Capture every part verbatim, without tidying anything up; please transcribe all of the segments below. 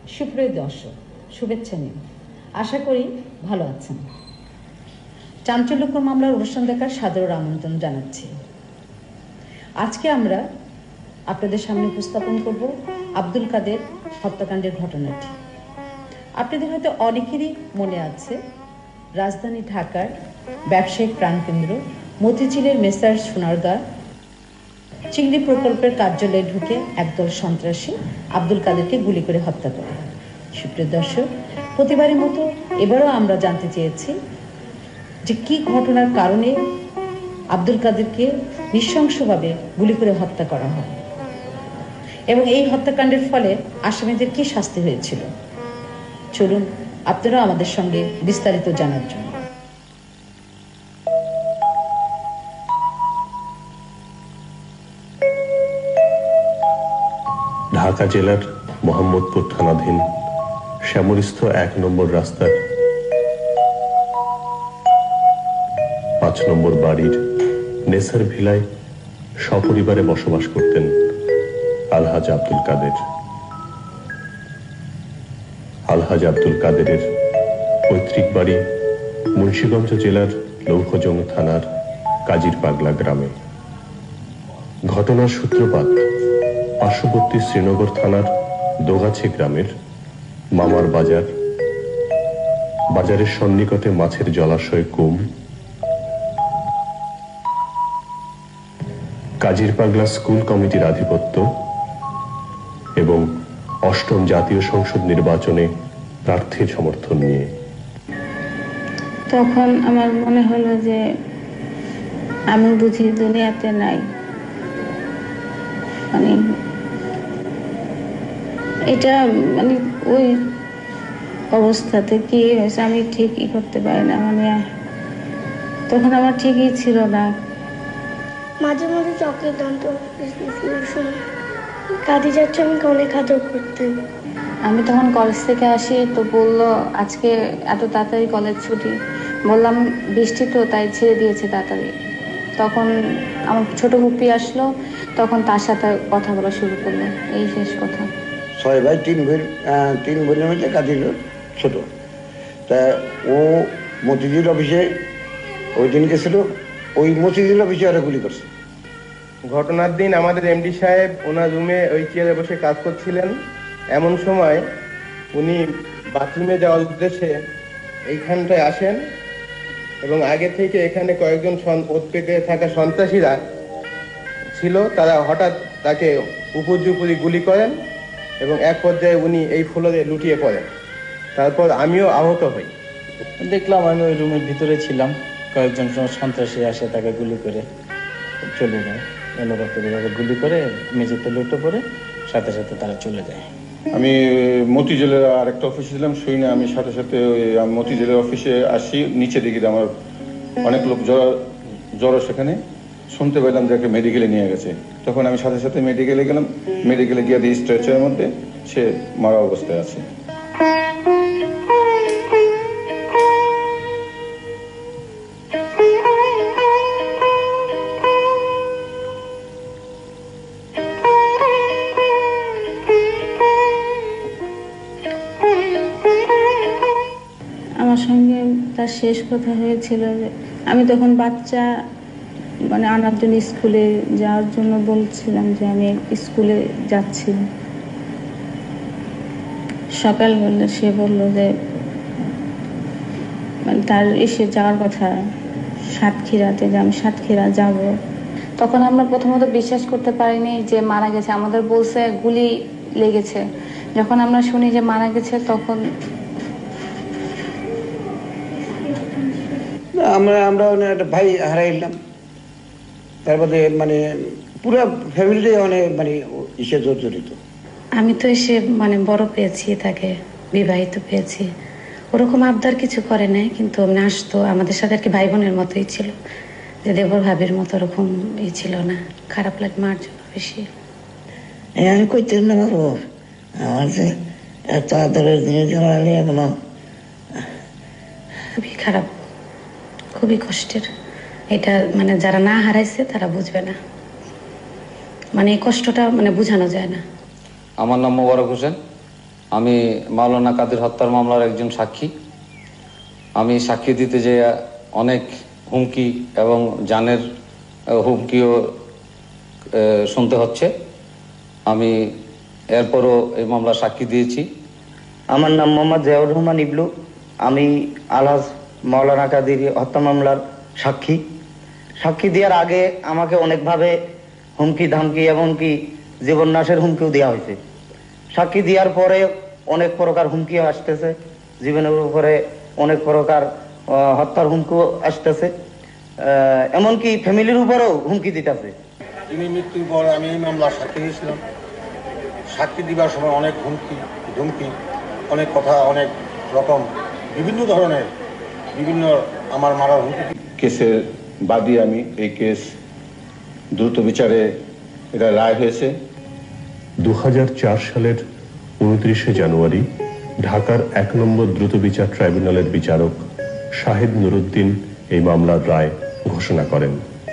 সুপ্রিয় দর্শক, শুভেচ্ছা নিন। আশা করি ভালো আছেন। চাঞ্চল্যকর মামলার অনুষ্ঠান দেখার সাদর আমন্ত্রণ জানাচ্ছি। আজকে আমরা আপনাদের সামনে উপস্থাপন করব আব্দুল কাদের হত্যাকাণ্ডের ঘটনাটি। আপনাদের হয়তো অনেকেরই মনে আছে, রাজধানী ঢাকার ব্যবসায়িক প্রাণকেন্দ্র মতিঝিলের মেসার্স সোনারগাঁ চিংড়ি প্রকল্পের কার্যালয়ে ঢুকে একদল সন্ত্রাসী আব্দুল কাদেরকে গুলি করে হত্যা করে। সুপ্রিয় দর্শক, প্রতিবারের মতো এবারও আমরা জানতে চেয়েছি যে কি ঘটনার কারণে আব্দুল কাদেরকে নৃশংসভাবে গুলি করে হত্যা করা হয় এবং এই হত্যাকাণ্ডের ফলে আসামিদের কি শাস্তি হয়েছিল। চলুন আপনারা আমাদের সঙ্গে বিস্তারিত জানার জন্য। ঢাকা জেলার মোহাম্মদপুর থানাধীন শ্যামলীস্থ এক নম্বর রাস্তার পাঁচ নম্বর বাড়ির নেসার ভিলায় সপরিবারে বসবাস করতেন আলহাজ আব্দুল কাদের। আলহাজ আব্দুল কাদেরের পৈতৃক বাড়ি মুন্সিগঞ্জ জেলার লৌহজং থানার কাজীর পাগলা গ্রামে। ঘটনার সূত্রপাত পার্শ্ববর্তী শ্রীনগর থানার দোগাছি গ্রামের মামার বাজার বাজারের সন্নিকটে মাছের জলাশয় কুম, কাজীর পাগলা স্কুল কমিটির আধিপত্য এবং অষ্টম জাতীয় সংসদ নির্বাচনে প্রার্থীর সমর্থন নিয়ে। তখন আমার মনে হলো যে আমি বুঝি দুনিয়াতে নাই, মানে এটা মানে ওই অবস্থাতে কি হয়েছে আমি ঠিকই করতে পারি না। মানে তখন আমার ঠিকই ছিল না। মাঝে মাঝে চকের দন্ত কাঁদি যাচ্ছে, আমাকে অনেক আদর করতেন। আমি তখন কলেজ থেকে আসি, তো বললো আজকে এত তাড়াতাড়ি কলেজ ছুটি। বললাম বৃষ্টি তো, তাই ছেড়ে দিয়েছে তাড়াতাড়ি। তখন আমার ছোট ফুপি আসলো, তখন তার সাথে কথা বলা শুরু করলো। এই শেষ কথা। ছয় ভাই তিন বোন, তিন বোনের মধ্যে কাঁদিল ছোট। তা ও মতিঝিল অফিসে ওই দিন গেছিল, ওই মতিঝিল অফিসে ওরা গুলি করছে। ঘটনার দিন আমাদের এমডি সাহেব ওনার রুমে ওই চেয়ারে বসে কাজ করছিলেন। এমন সময় উনি বাথরুমে যাওয়ার উদ্দেশ্যে এইখানটায় আসেন এবং আগে থেকে এখানে কয়েকজন উদ্বেগে থাকা সন্ত্রাসীরা ছিল, তারা হঠাৎ তাকে উপর্যুপরি গুলি করেন এবং এক পর্যায়ে উনি এই ফ্লোরে লুটিয়ে পড়েন। তারপর আমিও আহত হই। দেখলাম আমি ওই রুমের ভিতরে ছিলাম, কয়েকজন সন্ত্রাসী আসে তাকে গুলি করে চলে যায়। এলোপাতাড়িভাবে গুলি করে মেঝেতে লুটে পড়ে সাথে সাথে তারা চলে যায়। আমি মতিঝিলের আর একটা অফিসে ছিলাম, শুই না আমি সাথে সাথে ওই মতিঝিলের অফিসে আসি, নিচে দেখি আমার অনেক লোক জড়ো জড়ো সেখানে। শুনতে পেলাম যে একটা মেডিকেলে নিয়ে গেছে। তখন আমি সাথে সাথে মেডিকেলে গেলাম। মেডিকেলে গিয়ে দিই স্ট্রেচারের মধ্যে সে মারা অবস্থায় আছে। আমার সঙ্গে তার শেষ কথা হয়েছিল যে আমি তখন বাচ্চা, মানে আনার জন্য স্কুলে যাওয়ার জন্য বলছিলাম যে আমি স্কুলে যাচ্ছি। সকাল বললে সে বলল যে মানে তার এসে যাওয়ার কথা সাতক্ষীরাতে, যে আমি সাতক্ষীরা যাব। তখন আমরা প্রথমত বিশ্বাস করতে পারিনি যে মারা গেছে। আমাদের বলছে গুলি লেগেছে। যখন আমরা শুনি যে মারা গেছে তখন আমরা আমরা একটা ভাই হারাইলাম। তারপরে মানে পুরো ফ্যামিলি অনেক মানে ইসে জড়িত। আমি তো এসে মানে বড় পেয়েছি, তাকে বিবাহিত পেয়েছি। ওরকম আবদার কিছু করে নাই, কিন্তু মানে আসতো আমাদের সাথে আর কি ভাই বোনের মতোই ছিল, যে দেবর ভাবির মতো ওরকম ই ছিল না। খারাপ লাগে মার জন্য বেশি। আমি কইতে না বাবু, আমার যে এত আদরের জিনিস জমালে এখনো খুবই খারাপ, খুবই কষ্টের। এটা মানে যারা না হারাইছে তারা বুঝবে না, মানে এই কষ্টটা মানে বোঝানো যায় না। আমার নাম মোবারক হোসেন, আমি মাওলানা কাদের হত্যার মামলার একজন সাক্ষী। আমি সাক্ষী দিতে যে অনেক হুমকি এবং জানের হুমকিও শুনতে হচ্ছে। আমি এরপরও এই মামলার সাক্ষী দিয়েছি। আমার নাম মোহাম্মদ জিয়াউর রহমান ইবলু। আমি আলহাজ মাওলানা কাদের হত্যা মামলার সাক্ষী। সাক্ষী দেওয়ার আগে আমাকে অনেকভাবে হুমকি ধামকি এমনকি জীবন নাশের হুমকিও দেওয়া হয়েছে। সাক্ষী দেওয়ার পরে অনেক প্রকার হুমকিও আসতেছে, জীবনের উপরে অনেক প্রকার হত্যার হুমকিও আসতেছে, এমনকি ফ্যামিলির উপরেও হুমকি দিতেছে। তিনি মৃত্যুর পর আমি এই মামলার সাক্ষী দিয়েছিলাম। সাক্ষী দিবার সময় অনেক হুমকি ধুমকি, অনেক কথা, অনেক রকম বিভিন্ন ধরনের বিভিন্ন আমার মারার হুমকি। কেসের বাদী আমি। এই কেস দ্রুত বিচারে এটা রায় হয়েছে। দু হাজার চার সালের উনত্রিশে জানুয়ারি ঢাকার এক নম্বর দ্রুত বিচার ট্রাইব্যুনালের বিচারক শাহেদ নুরুদ্দিন এই মামলার রায় ঘোষণা করেন।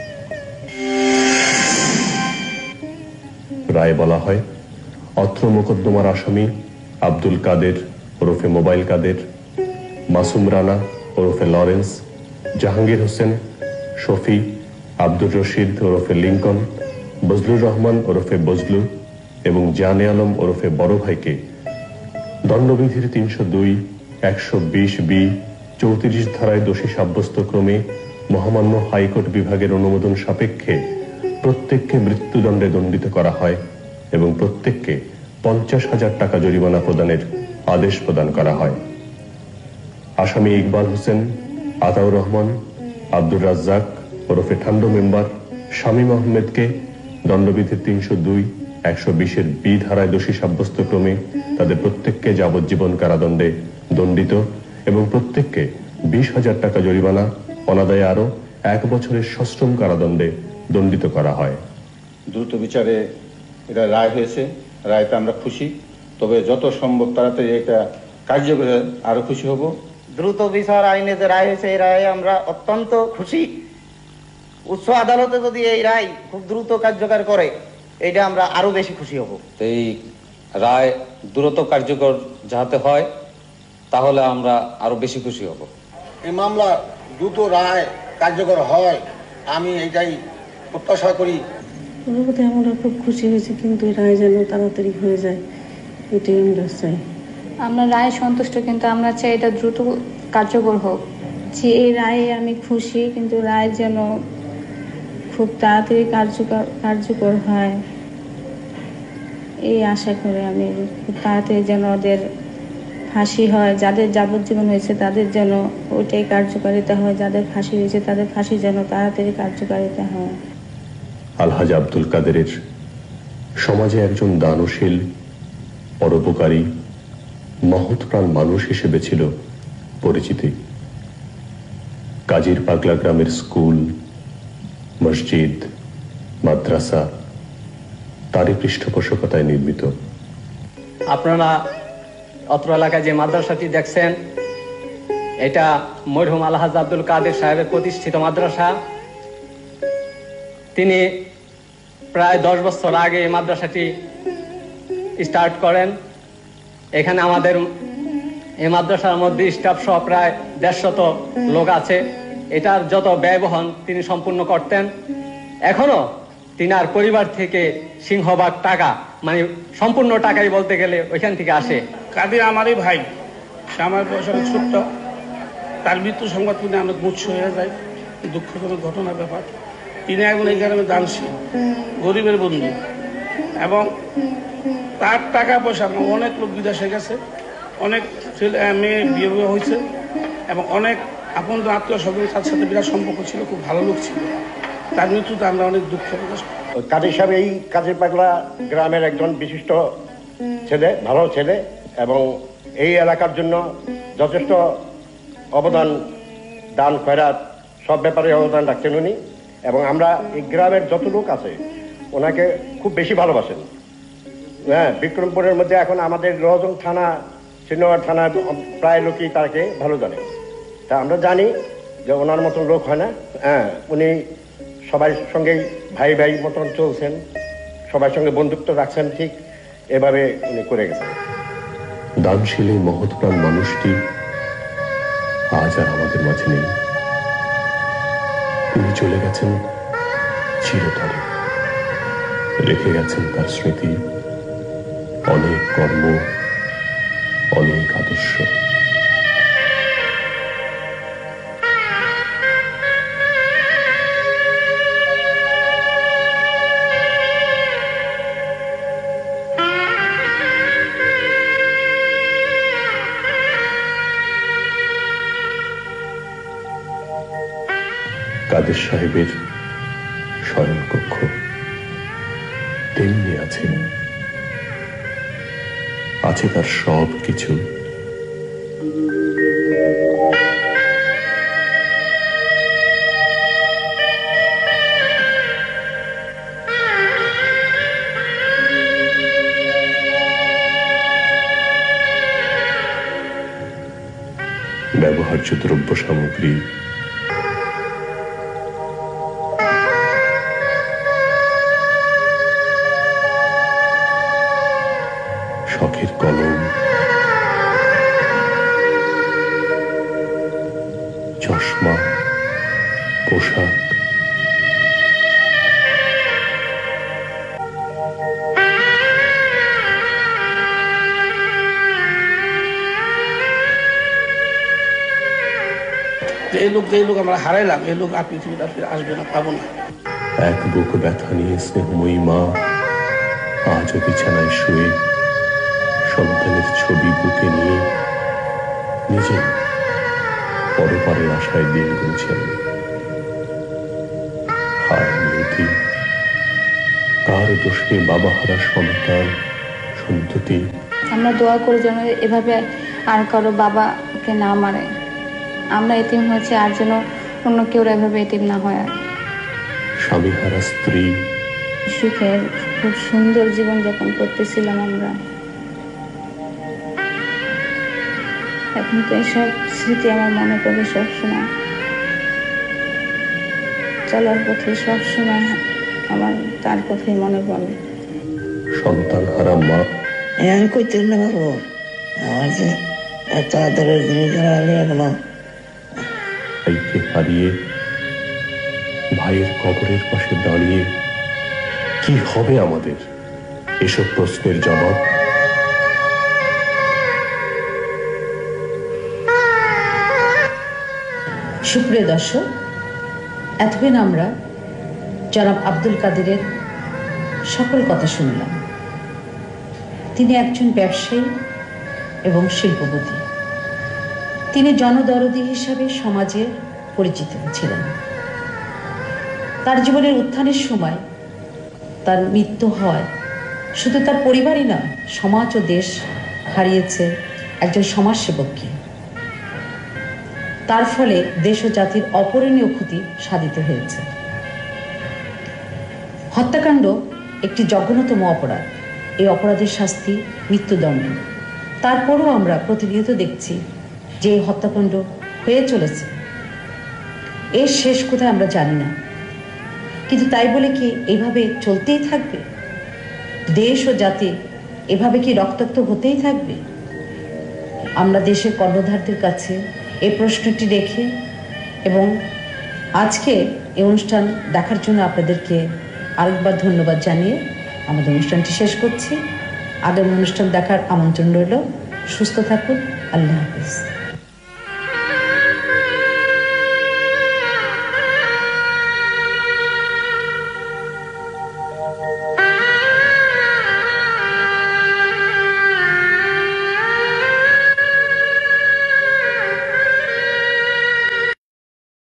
রায়ে বলা হয়, অত্র মোকদ্দমার আসামি আব্দুল কাদের ওরফে মোবাইল কাদের, মাসুম রানা ওরফে লরেন্স, জাহাঙ্গীর হোসেন, শফি, আব্দুর রশিদ ওরফে লিঙ্কন, বজলুর রহমান ওরফে বজলু এবং জানে আলম ওরফে বড় ভাইকে দণ্ডবিধির তিনশো দুই একশো বিশ বি চৌত্রিশ ধারায় দোষী সাব্যস্ত ক্রমে মহামান্য হাইকোর্ট বিভাগের অনুমোদন সাপেক্ষে প্রত্যেককে মৃত্যুদণ্ডে দণ্ডিত করা হয় এবং প্রত্যেককে পঞ্চাশ হাজার টাকা জরিমানা প্রদানের আদেশ প্রদান করা হয়। আসামি ইকবাল হোসেন, আতাউর রহমান, আব্দুর রাজ্জাক ওরফে ঠান্ডো মেম্বার, শামীম আহমেদকে দণ্ডবিধির তিনশো দুই একশো বিশের বি ধারায় দোষী সাব্যস্ত ক্রমে তাদের প্রত্যেককে যাবজ্জীবন কারাদণ্ডে দণ্ডিত এবং প্রত্যেককে বিশ হাজার টাকা জরিমানা অনাদায়ে আরো এক বছরের সশ্রম কারাদণ্ডে দণ্ডিত করা হয়। দ্রুত বিচারে এটা রায় হয়েছে। রায়তে আমরা খুশি, তবে যত সম্ভব তাড়াতাড়ি এটা কার্যকর আরো খুশি হব। দ্রুত বিচার আইনে যে রায় হয়েছে এই রায়ে আমরা অত্যন্ত খুশি। উচ্চ আদালতে যদি এই রায় খুব দ্রুত কার্যকর করে এটা আমরা আরো বেশি খুশি হব। এই রায় দ্রুত কার্যকর যাতে হয় তাহলে আমরা আরো বেশি খুশি হব। এই মামলা দ্রুত রায় কার্যকর হয় আমি এটাই প্রত্যাশা করি। অনুভূতি আমরা খুব খুশি হয়েছি, কিন্তু রায় যেন তাড়াতাড়ি হয়ে যায় এটাই আমরা চাই। আমরা রায় সন্তুষ্ট, কিন্তু আমরা চাই এটা দ্রুত কার্যকর হোক। যে এই রায়ে আমি খুশি, কিন্তু রায় যেন খুব তাড়াতাড়ি কার্যকর কার্যকর হয় এই আশা করে আমি খুব তাড়াতাড়ি যেন ওদের ফাঁসি হয়। যাদের যাবজ্জীবন হয়েছে তাদের যেন ওইটাই কার্যকারিতা হয়, যাদের ফাঁসি হয়েছে তাদের ফাঁসি যেন তাড়াতাড়ি কার্যকারিতা হয়। আলহাজ আব্দুল কাদেরের সমাজে একজন দানশীল, পরোপকারী, মহৎপ্রাণ মানুষ হিসেবে ছিল পরিচিতি। কাজীর পাগলা গ্রামের স্কুল, মসজিদ, মাদ্রাসা তারই পৃষ্ঠপোষকতায় নির্মিত। আপনারা অত্র এলাকায় যে মাদ্রাসাটি দেখছেন, এটা মরহুম আলহাজ আব্দুল কাদের সাহেবের প্রতিষ্ঠিত মাদ্রাসা। তিনি প্রায় দশ বছর আগে এই মাদ্রাসাটি স্টার্ট করেন। এখানে আমাদের এই মাদ্রাসার মধ্যে স্টাফ সহ প্রায় দেড়শত লোক আছে। এটার যত ব্যয়বহন তিনি সম্পূর্ণ করতেন। এখনো তিনার পরিবার থেকে সিংহভাগ টাকা, মানে সম্পূর্ণ টাকাই বলতে গেলে ওইখান থেকে আসে। কাদের আমারই ভাই, সে আমার বয়স অনেক ছোট্ট। তার মৃত্যু সংবাদ শুনে অনেক মুচ্ছ হয়ে যায়, দুঃখজনক ঘটনার ব্যাপার। তিনি একজন এই গ্রামে দানশীল, গরিবের বন্ধু, এবং তার টাকা পয়সা অনেক লোক বিদেশে গেছে, অনেক ছেলে মেয়ে বিয়ে বিয়ে হয়েছে, এবং অনেক আপন আত্মীয় স্বজন তার সাথে বিরাট সম্পর্ক ছিল, খুব ভালো লোক ছিল। তার মৃত্যুতে আমরা অনেক দুঃখ প্রকাশ করি। কাদের সাহেব এই কাজের পাগলা গ্রামের একজন বিশিষ্ট ছেলে, ভালো ছেলে, এবং এই এলাকার জন্য যথেষ্ট অবদান, দান খয়রাত সব ব্যাপারে অবদান রাখছেন উনি। এবং আমরা এই গ্রামের যত লোক আছে ওনাকে খুব বেশি ভালোবাসেন। হ্যাঁ, বিক্রমপুরের মধ্যে এখন আমাদের রজং থানা, শ্রীনগর থানার প্রায় লোকই তাকে ভালো জানে। তা আমরা জানি যে ওনার মতন লোক হয় না। হ্যাঁ, উনি সবার সঙ্গেই ভাই ভাই মতন চলছেন, সবার সঙ্গে বন্ধুত্ব রাখছেন, ঠিক এভাবে উনি করে গেছেন। দানশীল এই মহৎ প্রাণ মানুষটি আজ আর আমাদের মাঝে নেই। তিনি চলে গেছেন চিরতরে, রেখে গেছেন তার স্মৃতি, অনেক কর্ম, অনেক আদর্শ। কাদের সাহেবের শয়নকক্ষ তেমনি আছে, আছে তার সব কিছু। ব্যবহার্য দ্রব্য সামগ্রী, শখের কলম, চশমা, পোশাক, এই লোক যে লোক আমরা হারাইলাম, এই লোক আর পৃথিবীতে আসবে না, পাবো না। এক বুক ব্যথা নিয়ে স্নেহময়ী মা আজও বিছানায় শুয়ে সন্তানের ছবি বুকে নিয়ে নিজে পরপারের আশায় দিন গুনছেন। হায় নিয়তি, কার দোষে বাবা হারা সন্তান সন্ততি। আমরা দোয়া করি যেন এভাবে আর কারো বাবাকে না মারে। আমরা এতিম হয়েছে, আর যেন অন্য কেউ এভাবে এতিম না হয়। স্বামী হারা স্ত্রী, সুখের খুব সুন্দর জীবন যাপন করতেছিলাম আমরা। এখন তো এসব স্মৃতি আমার মনে পড়ে সবসময়। চলার পথে সবসময় আমার তার কথাই মনে পড়ে। সন্তান হারা মা। আমি কইতে না বাবু, আমার যে এত আদরের জিনিস হারালে এখনো। ভাইকে হারিয়ে ভাইয়ের কবরের পাশে দাঁড়িয়ে কি হবে আমাদের? এসব প্রশ্নের জবাব সুপ্রিয় দর্শক, এতক্ষণ আমরা জনাব আব্দুল কাদেরের সকল কথা শুনলাম। তিনি একজন ব্যবসায়ী এবং শিল্পপতি। তিনি জনদরদি হিসাবে সমাজে পরিচিত ছিলেন। তার জীবনের উত্থানের সময় তার মৃত্যু হয়, শুধু তার পরিবারই না, সমাজ ও দেশ হারিয়েছে একজন সমাজসেবককে। তার ফলে দেশ ও জাতির অপূরণীয় ক্ষতি সাধিত হয়েছে। হত্যাকাণ্ড একটি জঘন্যতম অপরাধ। এই অপরাধের শাস্তি মৃত্যুদণ্ড। তারপরও আমরা প্রতিনিয়ত দেখছি যে এই হত্যাকাণ্ড হয়ে চলেছে। এর শেষ কোথায় আমরা জানি না, কিন্তু তাই বলে কি এইভাবে চলতেই থাকবে? দেশ ও জাতি এভাবে কি রক্তাক্ত হতেই থাকবে? আমরা দেশের কর্ণধারদের কাছে এই প্রশ্নটি রেখে এবং আজকে এই অনুষ্ঠান দেখার জন্য আপনাদেরকে আরেকবার ধন্যবাদ জানিয়ে আমাদের অনুষ্ঠানটি শেষ করছি। আগামী অনুষ্ঠান দেখার আমন্ত্রণ রইল। সুস্থ থাকুন। আল্লাহ হাফিজ।